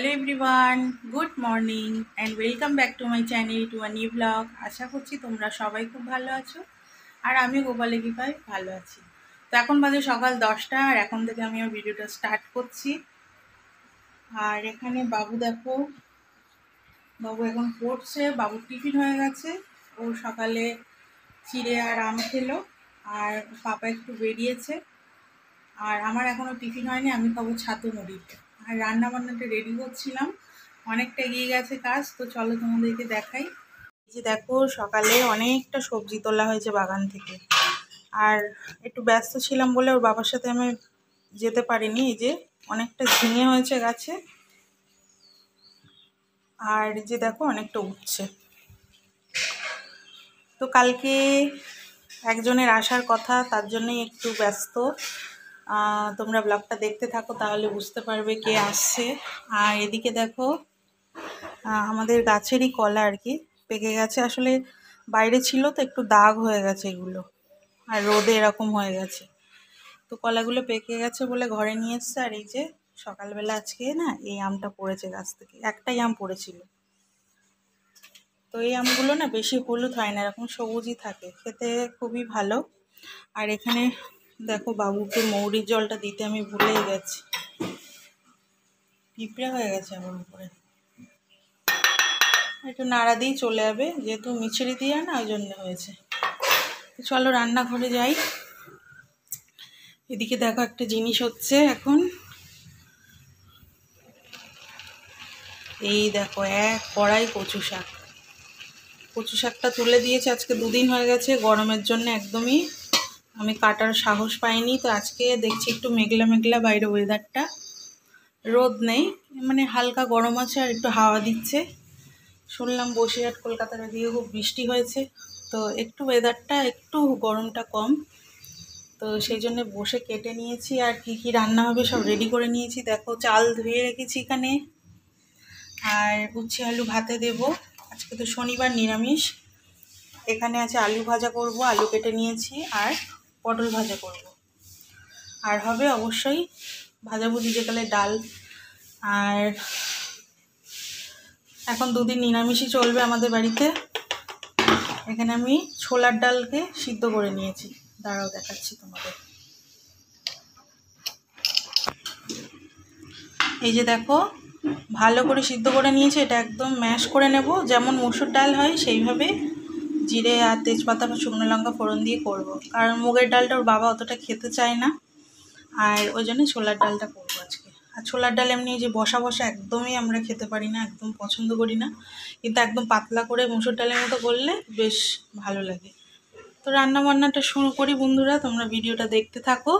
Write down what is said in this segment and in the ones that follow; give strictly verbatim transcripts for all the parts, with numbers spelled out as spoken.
Hello everyone, good morning and welcome back to my channel to a new blog. আশা করছি তোমরা সবাই খুব ভালো আছো আর আমি গোপালে কৃপায় ভালো আছি। তো এখন বাজে সকাল দশটা আর এখন থেকে আমি আমার ভিডিওটা স্টার্ট করছি। আর এখানে বাবু দেখো, বাবু এখন পড়ছে, বাবুর টিফিন হয়ে গেছে। ও সকালে চিড়ে আর আম খেলো আর পাপা একটু বেরিয়েছে। আর আমার এখনও টিফিন হয়নি, আমি খাবো ছাতু মুড়ি। আর রান্না বান্নাটা রেডি করছিলাম, অনেকটা এগিয়ে গেছে কাজ। তো চলো তোমাদেরকে দেখাই। এই যে দেখো, সকালে অনেকটা সবজি তোলা হয়েছে বাগান থেকে। আর একটু ব্যস্ত ছিলাম বলে ওর বাবার সাথে আমি যেতে পারিনি। এই যে অনেকটা ঝিঙে হয়েছে গাছে, আর যে দেখো অনেকটা উঠছে। তো কালকে একজনের আসার কথা, তার জন্যই একটু ব্যস্ত। তোমরা ব্লগটা দেখতে থাকো, তাহলে বুঝতে পারবে কে আসছে। আর এদিকে দেখো, আমাদের গাছেরই কলা আর কি পেকে গেছে। আসলে বাইরে ছিল তো একটু দাগ হয়ে গেছে এগুলো, আর রোদে এরকম হয়ে গেছে। তো কলাগুলো পেকে গেছে বলে ঘরে নিয়ে এসছে। আর এই যে সকালবেলা আজকে না এই আমটা পড়েছে গাছ থেকে, একটাই আম পড়েছিল। তো এই আমগুলো না বেশি হলুদ হয় না, এরকম সবুজই থাকে, খেতে খুবই ভালো। আর এখানে দেখো, বাবুকে মৌরির জলটা দিতে আমি ভুলেই গেছি। পিঁপড়ে হয়ে গেছে আমার উপরে, একটু নাড়া দিয়ে চলে যাবে, যেহেতু মিছরি দিয়ে না ওই জন্য হয়েছে। চলো রান্নাঘরে যাই। এদিকে দেখো একটা জিনিস হচ্ছে এখন। এই দেখো এক কড়াই কচু শাক। কচু শাকটা তুলে দিয়েছে, আজকে দুদিন হয়ে গেছে। গরমের জন্য একদমই আমি কাটার সাহস পাইনি। তো আজকে দেখছি একটু মেঘলা মেঘলা বাইরে ওয়েদারটা, রোদ নেই, মানে হালকা গরম আছে আর একটু হাওয়া দিচ্ছে। শুনলাম বসিরহাট কলকাতার দিকে খুব বৃষ্টি হয়েছে, তো একটু ওয়েদারটা একটু গরমটা কম। তো সেই জন্য বসে কেটে নিয়েছি, আর কি কি রান্না হবে সব রেডি করে নিয়েছি। দেখো চাল ধুয়ে রেখেছি এখানে, আর উচ্ছে আলু ভাতে দেব। আজকে তো শনিবার, নিরামিষ। এখানে আছে আলু ভাজা করব, আলু কেটে নিয়েছি, আর পটল ভাজা করব। আর হবে অবশ্যই ভাজাভুজি, যেকালে ডাল। আর এখন দুদিন নিরামিষই চলবে আমাদের বাড়িতে। এখানে আমি ছোলার ডালকে সিদ্ধ করে নিয়েছি, দাঁড়াও দেখাচ্ছি তোমাদের। এই যে দেখো, ভালো করে সিদ্ধ করে নিয়েছি। এটা একদম ম্যাশ করে নেব, যেমন মসুর ডাল হয় সেইভাবে। জিরে আর তেজপাতা বা শুকনো লঙ্কা ফোড়ন দিয়ে করব, কারণ মুগের ডালটা ওর বাবা অতটা খেতে চায় না, আর ওই জন্য ছোলার ডালটা করবো আজকে। আর ছোলার ডাল এমনি যে বসা বসা একদমই আমরা খেতে পারি না, একদম পছন্দ করি না, কিন্তু একদম পাতলা করে মসুর ডালের মতো করলে বেশ ভালো লাগে। তো রান্না বান্নাটা শুরু করি বন্ধুরা, তোমরা ভিডিওটা দেখতে থাকো।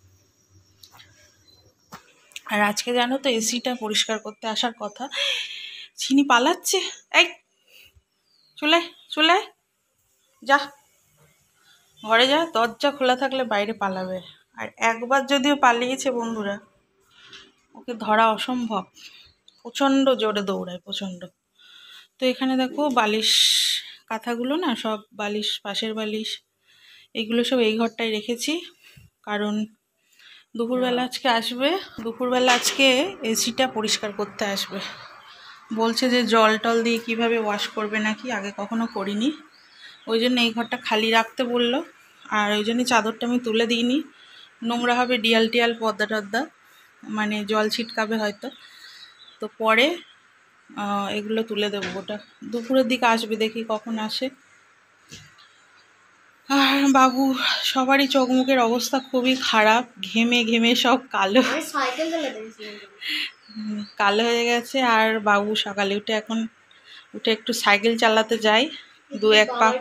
আর আজকে জানো তো এসিটা পরিষ্কার করতে আসার কথা। চিনি পালাচ্ছে, এই চলে চলে যা, ঘরে যা। দরজা খোলা থাকলে বাইরে পালাবে, আর একবার যদিও পালিয়েছে বন্ধুরা, ওকে ধরা অসম্ভব, প্রচণ্ড জোরে দৌড়ায়, প্রচণ্ড। তো এখানে দেখো বালিশ কাঁথাগুলো না, সব বালিশ, পাশের বালিশ, এগুলো সব এই ঘরটায় রেখেছি। কারণ দুপুরবেলা আজকে আসবে, দুপুরবেলা আজকে এসিটা পরিষ্কার করতে আসবে। বলছে যে জল টল দিয়ে কিভাবে ওয়াশ করবে নাকি, আগে কখনো করিনি, ওই জন্য এই ঘরটা খালি রাখতে বললো। আর ওই জন্য চাদরটা আমি তুলে দিইনি, নোংরা হবে, ডিয়াল টিয়াল পর্দা টর্দা, মানে জল ছিটকাবে হয়তো। তো পরে এগুলো তুলে দেবো, ওটা দুপুরের দিকে আসবে, দেখি কখন আসে। আর বাবু সবারই চোখ মুখের অবস্থা খুবই খারাপ, ঘেমে ঘেমে সব কালো কালো হয়ে গেছে। আর বাবু সকালে উঠে এখন উঠে একটু সাইকেল চালাতে যায়, দু এক পাক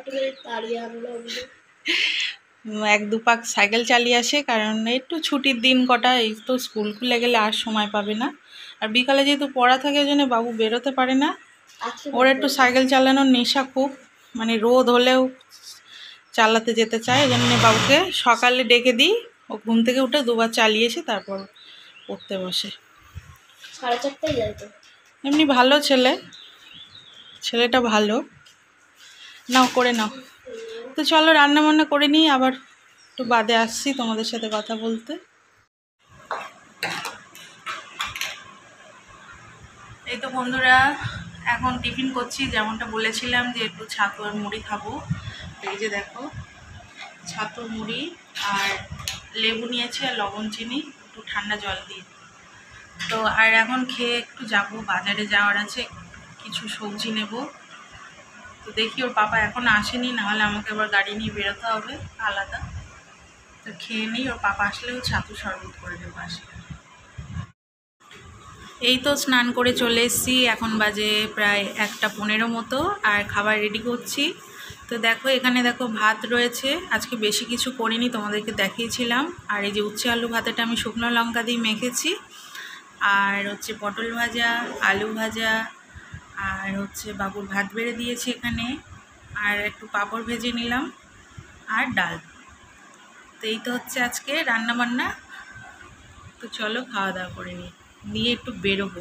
এক দু পাক সাইকেল চালিয়ে আসে, কারণ একটু ছুটির দিন কটা, এই তো স্কুল খুলে গেলে আর সময় পাবে না। আর বিকালে যেহেতু পড়া থাকে, ওই জন্য বাবু বেরোতে পারে না। ওর একটু সাইকেল চালানোর নেশা খুব, মানে রোদ হলেও চালাতে যেতে চায়। এই জন্য বাবুকে সকালে ডেকে দিই, ও ঘুম থেকে উঠে দুবার চালিয়ে এসে তারপর পড়তে বসে। সাড়ে চারটায় যায় তো, এমনি ভালো ছেলে, ছেলেটা ভালো। নাও করে নাও। তো চলো রান্না বান্না করে নিই, আবার একটু বাদে আসছি তোমাদের সাথে কথা বলতে। এই তো বন্ধুরা, এখন টিফিন করছি, যেমনটা বলেছিলাম যে একটু ছাতু আর মুড়ি খাবো। এই যে দেখো, ছাতু মুড়ি আর লেবু নিয়েছি আর লবণ চিনি, একটু ঠান্ডা জল দিয়ে। তো আর এখন খেয়ে একটু যাব, বাজারে যাওয়ার আছে, কিছু সবজি নেব। তো দেখি ওর পাপা এখন আসেনি, নাহলে আমাকে আবার গাড়ি নিয়ে বেরোতে হবে আলাদা। তো খেয়ে নিই, ওর পাপা আসলেও ছাতু শরবত করে দেবো আসলে। এই তো স্নান করে চলে এসেছি, এখন বাজে প্রায় একটা পনেরো মতো, আর খাবার রেডি করছি। তো দেখো এখানে দেখো ভাত রয়েছে, আজকে বেশি কিছু করিনি, তোমাদেরকে দেখিয়েছিলাম। আর এই যে উচ্ছে আলু ভাতেটা আমি শুকনো লঙ্কা দিয়ে মেখেছি, আর হচ্ছে পটল ভাজা, আলু ভাজা, আর হচ্ছে বাবুর ভাত বেড়ে দিয়েছি এখানে, আর একটু পাঁপড় ভেজে নিলাম, আর ডাল। তো এই তো হচ্ছে আজকে রান্না বান্না। তো চলো খাওয়া দাওয়া করে নিই, নিয়ে একটু বেরোবো।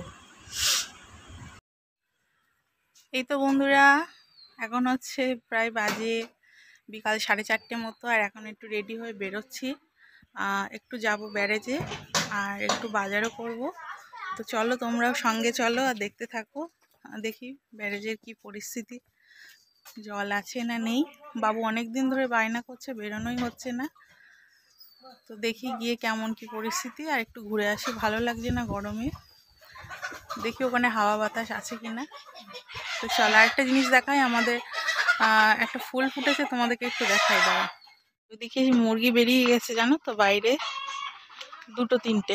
এই তো বন্ধুরা, এখন হচ্ছে প্রায় বাজে বিকাল সাড়ে চারটে মতো, আর এখন একটু রেডি হয়ে বেরোচ্ছি। একটু যাব ব্যারেজে, আর একটু বাজারও করব। তো চলো তোমরাও সঙ্গে চলো আর দেখতে থাকো। দেখি ব্যারেজের কি পরিস্থিতি, জল আছে না নেই। বাবু অনেক দিন ধরে বায়না করছে, বেরোনোই হচ্ছে না। তো দেখি গিয়ে কেমন কি পরিস্থিতি, আর একটু ঘুরে আসি, ভালো লাগছে না গরমে। দেখি ওখানে হাওয়া বাতাস আছে কিনা। তো চলো আরেকটা জিনিস দেখাই, আমাদের একটা ফুল ফুটেছে, তোমাদেরকে একটু দেখাই দাও। ওইদিকে মুরগি বেরিয়ে গেছে জানো তো, বাইরে দুটো তিনটে,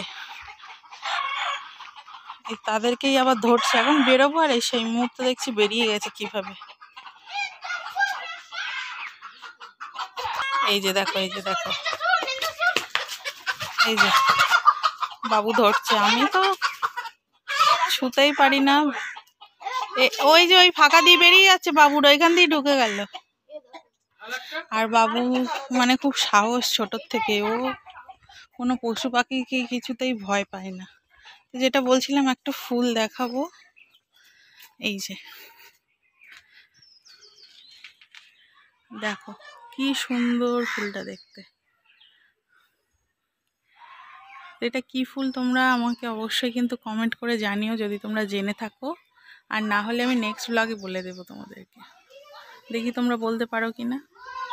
তাদেরকেই আবার ধরছে। এখন বেরোবো, আর এই সেই মুহূর্তে দেখছি বেরিয়ে গেছে কিভাবে। এই যে দেখো, এই যে দেখো, এই যে বাবু ধরছে, আমি তো ছুতেই পারি না। ওই যে ওই ফাঁকা দিয়ে বেরিয়ে যাচ্ছে, বাবুর ওইখান দিয়ে ঢুকে গেল। আর বাবু মানে খুব সাহস ছোটোর থেকে, ও কোনো পশু পাখিকে কিছুতেই ভয় পায় না। যেটা বলছিলাম, একটা ফুল দেখাবো, এই যে দেখো কি সুন্দর ফুলটা দেখতে। এটা কি ফুল তোমরা আমাকে অবশ্যই কিন্তু কমেন্ট করে জানিও, যদি তোমরা জেনে থাকো। আর না হলে আমি নেক্সট ব্লগে বলে দেবো তোমাদেরকে, দেখি তোমরা বলতে পারো কি না।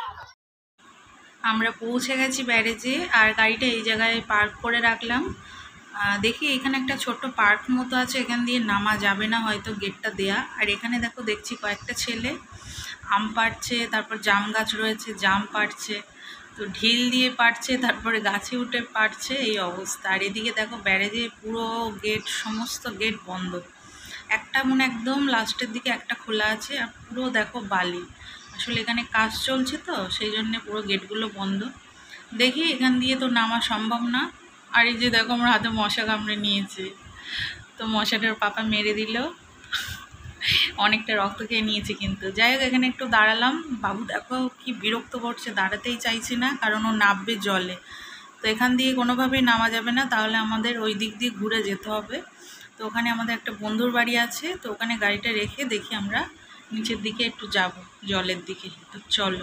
আমরা পৌঁছে গেছি ব্যারেজে, আর গাড়িটা এই জায়গায় পার্ক করে রাখলাম। দেখি এখানে একটা ছোট্ট পার্ক মতো আছে, এখান দিয়ে নামা যাবে না হয়তো, গেটটা দেয়া। আর এখানে দেখো দেখছি কয়েকটা ছেলে আম পাড়ছে, তারপর জাম গাছ রয়েছে, জাম পাড়ছে, তো ঢিল দিয়ে পাড়ছে, তারপরে গাছে উঠে পাড়ছে, এই অবস্থা। আর এদিকে দেখো ব্যারেজে পুরো গেট, সমস্ত গেট বন্ধ। একটা মনে একদম লাস্টের দিকে একটা খোলা আছে, আর পুরো দেখো বালি। আসলে এখানে কাজ চলছে তো, সেই জন্যে পুরো গেটগুলো বন্ধ। দেখি এখান দিয়ে তো নামা সম্ভব না। আর এই যে দেখো আমার হাতে মশা কামড়ে নিয়েছে, তো মশাটার পাপা মেরে দিল, অনেকটা রক্ত খেয়ে নিয়েছে। কিন্তু যাই হোক, এখানে একটু দাঁড়ালাম। বাবু দেখো কি বিরক্ত করছে, দাঁড়াতেই চাইছে না, কারণ ও নামবে জলে। তো এখান দিয়ে কোনোভাবেই নামা যাবে না, তাহলে আমাদের ওই দিক দিয়ে ঘুরে যেতে হবে। তো ওখানে আমাদের একটা বন্ধুর বাড়ি আছে, তো ওখানে গাড়িটা রেখে দেখি আমরা নিচের দিকে একটু যাব, জলের দিকে। তো চলো,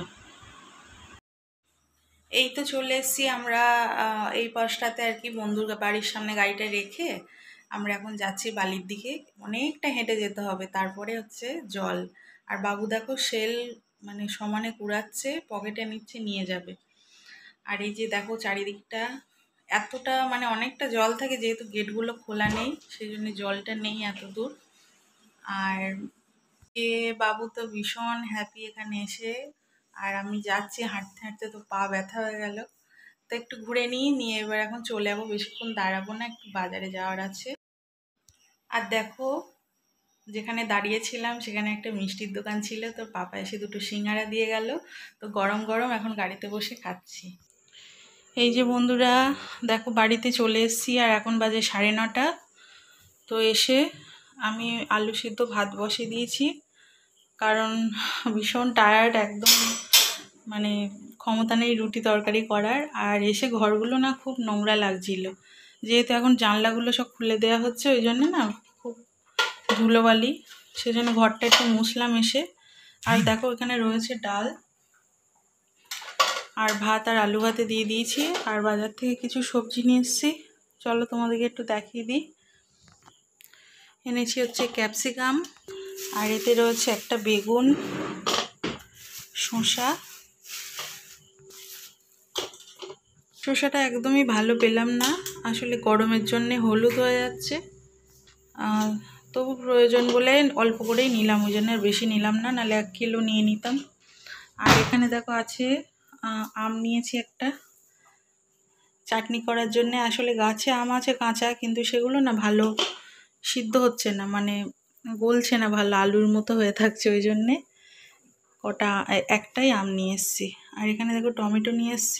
এই তো চলে এসেছি আমরা এই পাশটাতে আর কি, বন্ধুর বাড়ির সামনে গাড়িটা রেখে আমরা এখন যাচ্ছি বালির দিকে। অনেকটা হেঁটে যেতে হবে, তারপরে হচ্ছে জল। আর বাবু দেখো শেল মানে সমানে কুড়াচ্ছে, পকেটে নিচ্ছে, নিয়ে যাবে। আর এই যে দেখো চারিদিকটা এতটা মানে অনেকটা জল থাকে, যেহেতু গেটগুলো খোলা নেই, সেই জন্য জলটা নেই এত দূর। আর এ বাবু তো ভীষণ হ্যাপি এখানে এসে। আর আমি যাচ্ছি হাঁটতে হাঁটতে, তো পা ব্যথা হয়ে গেল। তো একটু ঘুরে নিই, নিয়ে এবার এখন চলে যাবো, বেশিক্ষণ দাঁড়াবো না, একটু বাজারে যাওয়ার আছে। আর দেখো যেখানে দাঁড়িয়েছিলাম সেখানে একটা মিষ্টির দোকান ছিল, তো পাপা এসে দুটো সিঙ্গারা দিয়ে গেল। তো গরম গরম এখন গাড়িতে বসে খাচ্ছি। এই যে বন্ধুরা দেখো বাড়িতে চলে এসেছি, আর এখন বাজে সাড়ে নটা। তো এসে আমি আলু সিদ্ধ ভাত বসিয়ে দিয়েছি, কারণ ভীষণ টায়ার্ড একদম, মানে ক্ষমতা নেই রুটি তরকারি করার। আর এসে ঘরগুলো না খুব নোংরা লাগছিল, যেহেতু এখন জানলাগুলো সব খুলে দেওয়া হচ্ছে, ওই জন্য না খুব ধুলোবালি, সেজন্য ঘরটা একটু মুছলাম এসে। আর দেখো এখানে রয়েছে ডাল আর ভাত, আর আলু ভাতে দিয়ে দিয়েছি। আর বাজার থেকে কিছু সবজি নিয়ে এসেছি, চলো তোমাদেরকে একটু দেখিয়ে দিই। এনেছি হচ্ছে ক্যাপসিকাম, আর এতে রয়েছে একটা বেগুন, শসা। শসাটা একদমই ভালো পেলাম না, আসলে গরমের জন্যে হলুদ হয়ে যাচ্ছে, আর তবু প্রয়োজন বলে অল্প করেই নিলাম, ওই জন্য আর বেশি নিলাম না, নাহলে এক কিলো নিয়ে নিতাম। আর এখানে দেখো আছে আম, নিয়েছি একটা চাটনি করার জন্য। আসলে গাছে আম আছে কাঁচা, কিন্তু সেগুলো না ভালো সিদ্ধ হচ্ছে না, মানে গলছে না ভালো, আলুর মতো হয়ে থাকছে, ওই জন্যে কটা একটাই আম নিয়ে এসছি। আর এখানে দেখো টমেটো নিয়ে এসছি।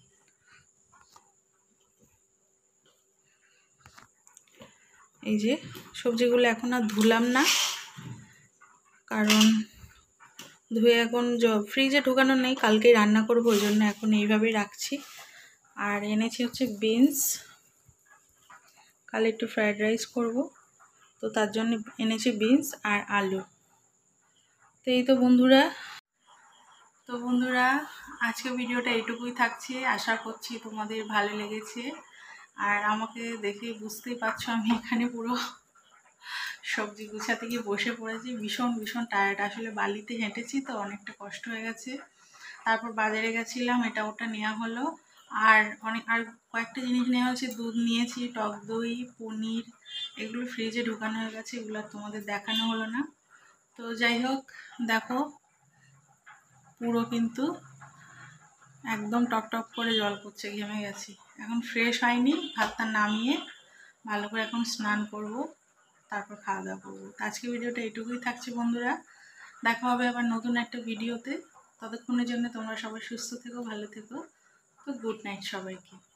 এই যে সবজিগুলো এখন আর ধুলাম না, কারণ ধুয়ে এখন ফ্রিজে ঢোকানো নেই, কালকেই রান্না করবো, ওই জন্য এখন এইভাবেই রাখছি। আর এনেছি হচ্ছে বিনস, কাল একটু ফ্রায়েড রাইস করব, তো তার জন্য এনেছি বিনস আর আলু। তো এই তো বন্ধুরা তো বন্ধুরা আজকে ভিডিওটা এইটুকুই থাকছে, আশা করছি তোমাদের ভালো লেগেছে। আর আমাকে দেখে বুঝতেই পারছো আমি এখানে পুরো সবজি গুছাতে গিয়ে বসে পড়েছি, ভীষণ ভীষণ টায়ার্ড। আসলে বালিতে হেঁটেছি তো অনেকটা কষ্ট হয়ে গেছে। তারপর বাজারে গেছিলাম, এটা ওটা নেওয়া হলো, আর অনেক আর কয়েকটা জিনিস নেওয়া হয়েছে। দুধ নিয়েছি, টক দই, পনির, এগুলো ফ্রিজে ঢোকানো হয়ে গেছে, এগুলো তোমাদের দেখানো হলো না। তো যাই হোক, দেখো পুরো কিন্তু একদম টপ টপ করে জল পড়ছে, ঘেমে গেছি। এখন ফ্রেশ হয়নি, ভাতটা নামিয়ে ভালো করে এখন স্নান করব, তারপর খাওয়া দাওয়া করবো। আজকে ভিডিওটা এইটুকুই থাকছে বন্ধুরা, দেখা হবে আবার নতুন একটা ভিডিওতে। ততক্ষণের জন্য তোমরা সবাই সুস্থ থেকো, ভালো থেকো। তো গুড নাইট সবাইকে।